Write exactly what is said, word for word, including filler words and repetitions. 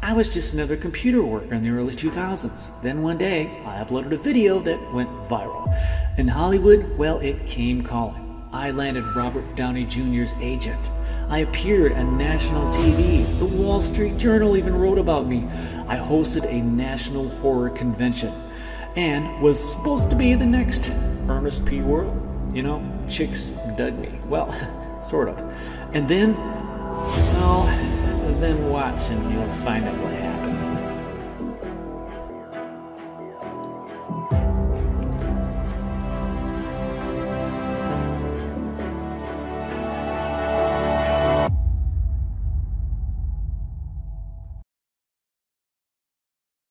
I was just another computer worker in the early two thousands. Then one day, I uploaded a video that went viral. In Hollywood, well, it came calling. I landed Robert Downey Junior's agent. I appeared on national T V. The Wall Street Journal even wrote about me. I hosted a national horror convention and was supposed to be the next Ernest P. Worrell. You know, chicks dug me. Well, sort of. And then, well, then watch and you'll find out what happened.